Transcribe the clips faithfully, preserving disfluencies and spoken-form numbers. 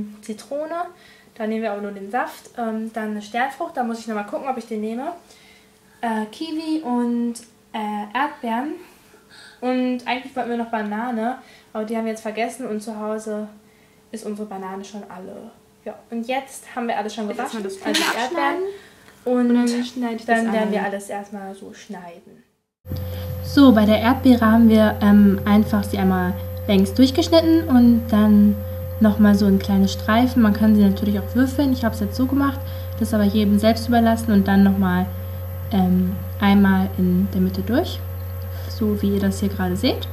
ähm, Zitrone. Da nehmen wir aber nur den Saft. Ähm, dann eine Sternfrucht, da muss ich nochmal gucken, ob ich den nehme. Äh, Kiwi und äh, Erdbeeren. Und eigentlich wollten wir noch Banane, aber die haben wir jetzt vergessen und zu Hause ist unsere Banane schon alle. Ja, und jetzt haben wir alles schon gewaschen, also die Erdbeeren. Und, und dann, schneide ich dann das werden wir alles erstmal so schneiden. So, bei der Erdbeere haben wir ähm, einfach sie einmal längs durchgeschnitten und dann nochmal so in kleine Streifen. Man kann sie natürlich auch würfeln, ich habe es jetzt so gemacht, das ist aber jedem selbst überlassen und dann nochmal ähm, einmal in der Mitte durch, so wie ihr das hier gerade seht.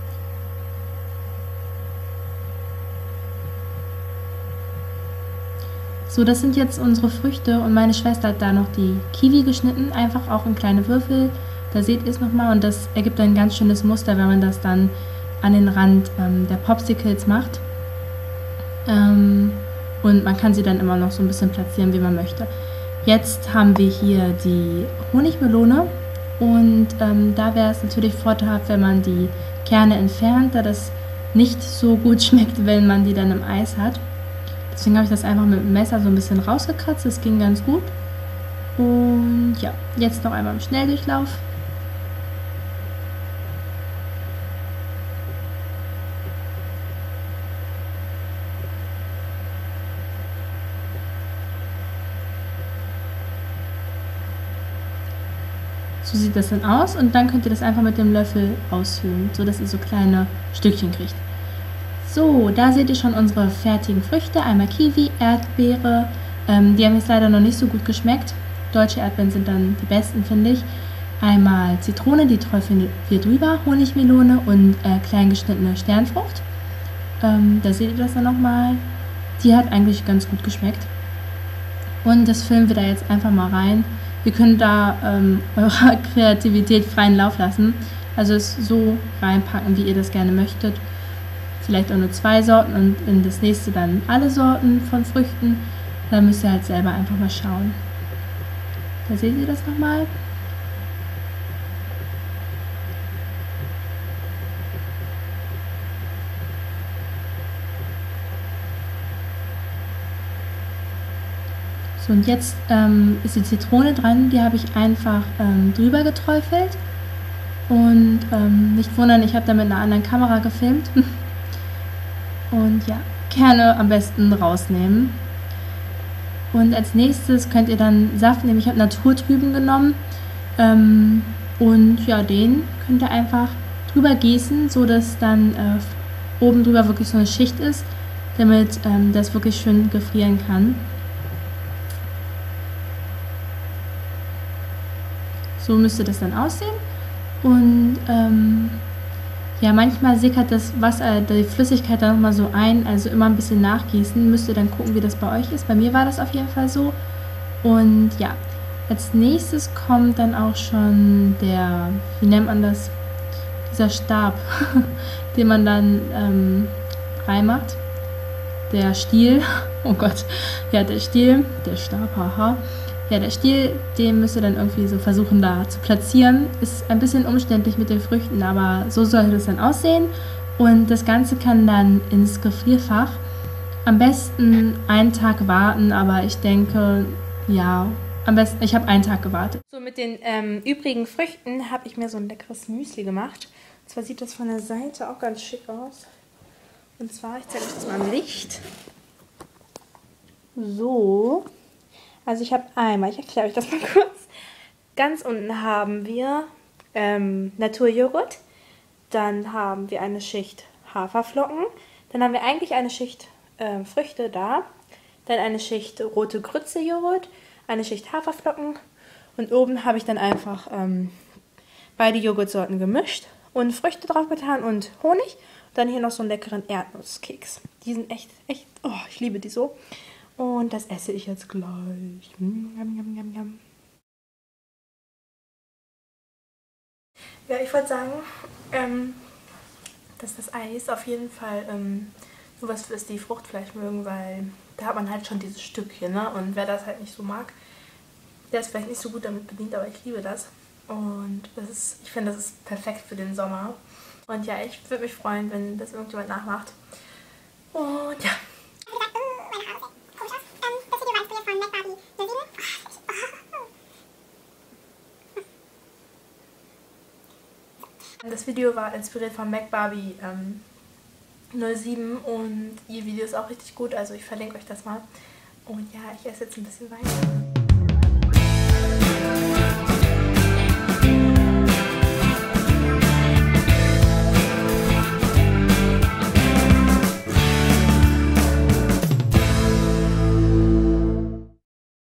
So, das sind jetzt unsere Früchte und meine Schwester hat da noch die Kiwi geschnitten, einfach auch in kleine Würfel. Da seht ihr es nochmal und das ergibt ein ganz schönes Muster, wenn man das dann an den Rand ähm, der Popsicles macht. Ähm, und man kann sie dann immer noch so ein bisschen platzieren, wie man möchte. Jetzt haben wir hier die Honigmelone und ähm, da wäre es natürlich vorteilhaft, wenn man die Kerne entfernt, da das nicht so gut schmeckt, wenn man die dann im Eis hat. Deswegen habe ich das einfach mit dem Messer so ein bisschen rausgekratzt, das ging ganz gut. Und ja, jetzt noch einmal im Schnelldurchlauf. So sieht das dann aus und dann könnt ihr das einfach mit dem Löffel aushöhlen, sodass ihr so kleine Stückchen kriegt. So, da seht ihr schon unsere fertigen Früchte. Einmal Kiwi, Erdbeere. Ähm, die haben jetzt leider noch nicht so gut geschmeckt. Deutsche Erdbeeren sind dann die besten, finde ich. Einmal Zitrone, die träufeln wir drüber. Honigmelone und äh, klein geschnittene Sternfrucht. Ähm, da seht ihr das dann nochmal. Die hat eigentlich ganz gut geschmeckt. Und das füllen wir da jetzt einfach mal rein. Ihr könnt da ähm, eurer Kreativität freien Lauf lassen. Also es so reinpacken, wie ihr das gerne möchtet. Vielleicht auch nur zwei Sorten und in das nächste dann alle Sorten von Früchten. Da müsst ihr halt selber einfach mal schauen. Da seht ihr das nochmal. So, und jetzt ähm, ist die Zitrone dran. Die habe ich einfach ähm, drüber geträufelt. Und ähm, nicht wundern, ich habe da mit einer anderen Kamera gefilmt. Und ja, Kerne am besten rausnehmen. Und als nächstes könnt ihr dann Saft nehmen. Ich habe Naturtrüben genommen. Ähm, und ja, den könnt ihr einfach drüber gießen, so dass dann äh, oben drüber wirklich so eine Schicht ist, damit ähm, das wirklich schön gefrieren kann. So müsste das dann aussehen. Und ähm, ja, manchmal sickert das Wasser, die Flüssigkeit dann nochmal so ein, also immer ein bisschen nachgießen. Müsst ihr dann gucken, wie das bei euch ist. Bei mir war das auf jeden Fall so. Und ja, als nächstes kommt dann auch schon der, wie nennt man das, dieser Stab, den man dann ähm, reinmacht. Der Stiel, oh Gott, ja, der Stiel, der Stab, haha. Ja, der Stiel, den müsst ihr dann irgendwie so versuchen da zu platzieren. Ist ein bisschen umständlich mit den Früchten, aber so sollte das dann aussehen. Und das Ganze kann dann ins Gefrierfach. Am besten einen Tag warten, aber ich denke, ja, am besten, ich habe einen Tag gewartet. So, mit den ähm, übrigen Früchten habe ich mir so ein leckeres Müsli gemacht. Und zwar sieht das von der Seite auch ganz schick aus. Und zwar, ich zeige euch das mal am Licht. So. Also ich habe einmal, ich erkläre euch das mal kurz. Ganz unten haben wir ähm, Naturjoghurt. Dann haben wir eine Schicht Haferflocken. Dann haben wir eigentlich eine Schicht äh, Früchte da. Dann eine Schicht rote Grütze-Joghurt. Eine Schicht Haferflocken. Und oben habe ich dann einfach ähm, beide Joghurtsorten gemischt. Und Früchte drauf getan und Honig. Und dann hier noch so einen leckeren Erdnusskeks. Die sind echt, echt, oh, ich liebe die so. Und das esse ich jetzt gleich. Mm, yum, yum, yum, yum. Ja, ich wollte sagen, ähm, dass das Eis auf jeden Fall ähm, sowas ist, die Fruchtfleisch mögen, weil da hat man halt schon dieses Stückchen, ne? Und wer das halt nicht so mag, der ist vielleicht nicht so gut damit bedient, aber ich liebe das. Und das ist, ich finde, das ist perfekt für den Sommer. Und ja, ich würde mich freuen, wenn das irgendjemand nachmacht. Und ja. das Video war inspiriert von MacBarbie ähm, null sieben und ihr Video ist auch richtig gut, also ich verlinke euch das mal. Und ja, ich esse jetzt ein bisschen weiter.